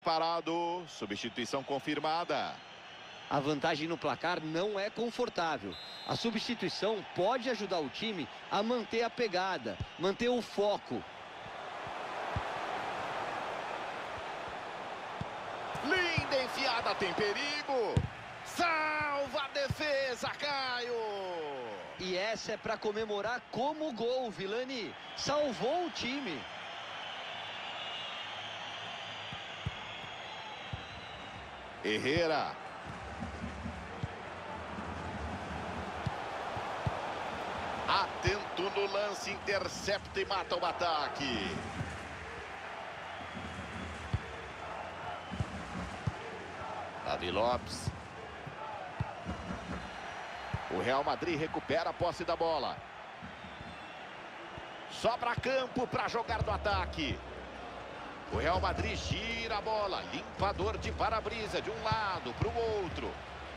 preparado. Substituição confirmada. A vantagem no placar não é confortável. A substituição pode ajudar o time a manter a pegada, manter o foco. Linda enfiada, tem perigo. Salva a defesa, Caio. E essa é para comemorar como gol, Vilani. Salvou o time. Herrera. Atento no lance, intercepta e mata o ataque. Davi Lopes. O Real Madrid recupera a posse da bola. Sobra campo para jogar no ataque. O Real Madrid gira a bola. Limpador de para-brisa de um lado para o outro.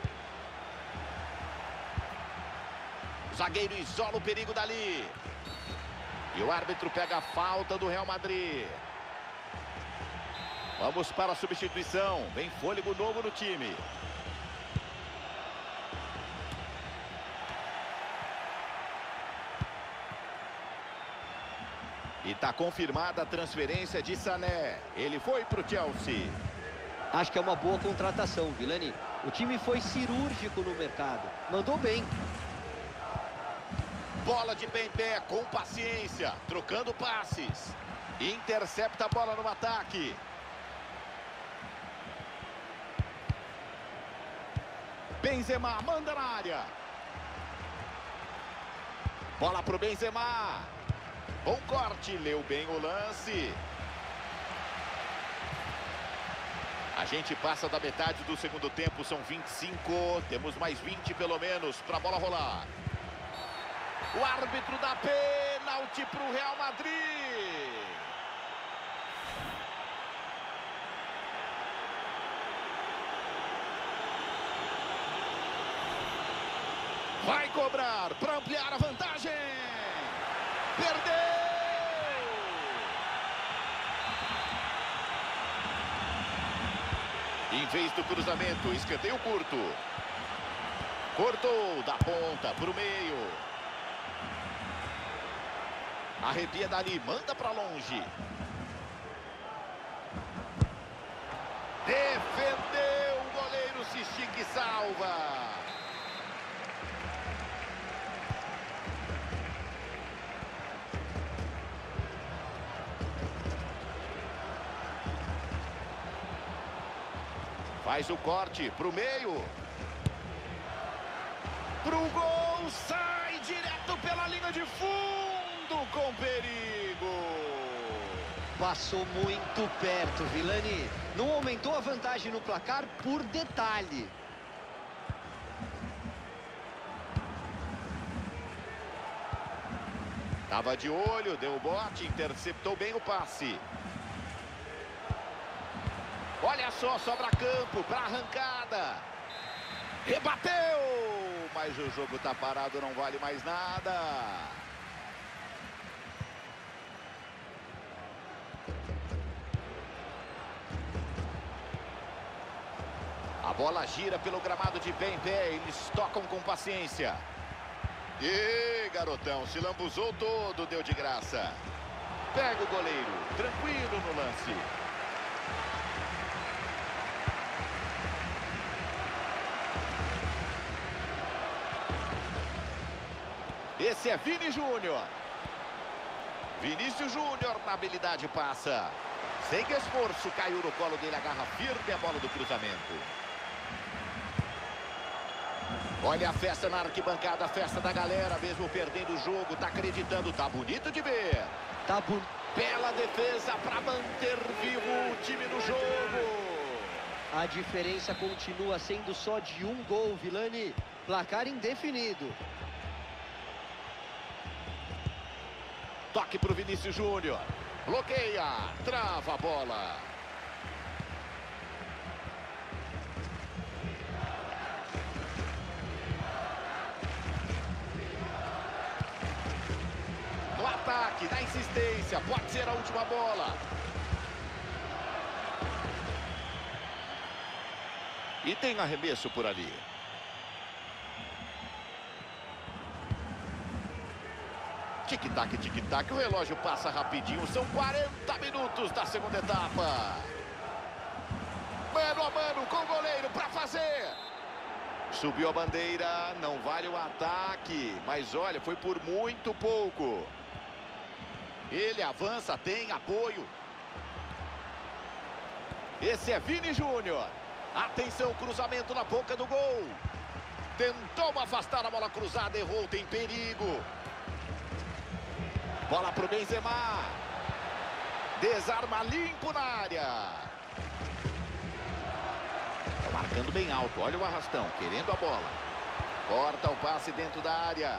O zagueiro isola o perigo dali. E o árbitro pega a falta do Real Madrid. Vamos para a substituição. Vem fôlego novo no time. E está confirmada a transferência de Sané. Ele foi para o Chelsea. Acho que é uma boa contratação, Vilani. O time foi cirúrgico no mercado. Mandou bem. Bola de pé em pé, com paciência. Trocando passes. Intercepta a bola no ataque. Benzema manda na área. Bola para o Benzema. Bom corte, leu bem o lance. A gente passa da metade do segundo tempo, são 25. Temos mais 20 pelo menos para a bola rolar. O árbitro dá pênalti para o Real Madrid. Vai cobrar para ampliar a vantagem. Perdeu! Em vez do cruzamento, escanteio curto. Cortou da ponta para o meio. Arrepia dali, manda para longe. Defendeu, o goleiro se estica e salva. Faz o corte para o meio. Para o gol, sai direto pela linha de fundo com perigo. Passou muito perto, Vilani. Não aumentou a vantagem no placar por detalhe. Tava de olho, deu o bote, interceptou bem o passe. Olha só, sobra campo para arrancada. Rebateu! Mas o jogo tá parado, não vale mais nada. A bola gira pelo gramado de pé em pé. Eles tocam com paciência. E garotão, se lambuzou todo, deu de graça. Pega o goleiro, tranquilo no lance. Esse é Vini Júnior. Vinícius Júnior na habilidade passa. Sem esforço, caiu no colo dele, agarra firme a bola do cruzamento. Olha a festa na arquibancada, a festa da galera, mesmo perdendo o jogo, tá acreditando, tá bonito de ver. Tá bonito. Bela defesa para manter vivo o time no jogo. A diferença continua sendo só de um gol, Vilani. Placar indefinido. Toque para o Vinícius Júnior. Bloqueia, trava a bola. No ataque, na insistência, pode ser a última bola. E tem arremesso por ali. Tic-tac, tic-tac. O relógio passa rapidinho. São 40 minutos da segunda etapa. Mano a mano com o goleiro para fazer. Subiu a bandeira. Não vale o ataque. Mas olha, foi por muito pouco. Ele avança, tem apoio. Esse é Vini Júnior. Atenção, cruzamento na boca do gol. Tentou afastar a bola cruzada, errou, tem perigo. Bola para o Benzema. Desarma limpo na área. Tá marcando bem alto, olha o arrastão, querendo a bola. Corta o passe dentro da área.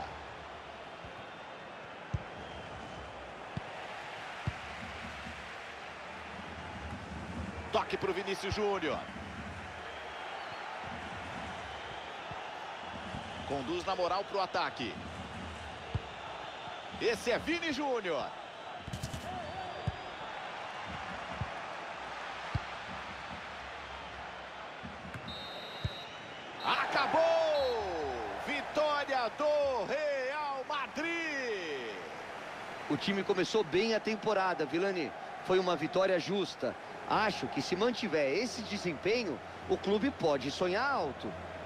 Toque para o Vinícius Júnior. Conduz na moral para o ataque. Esse é Vini Júnior. Acabou! Vitória do Real Madrid! O time começou bem a temporada, Vilani. Foi uma vitória justa. Acho que se mantiver esse desempenho, o clube pode sonhar alto.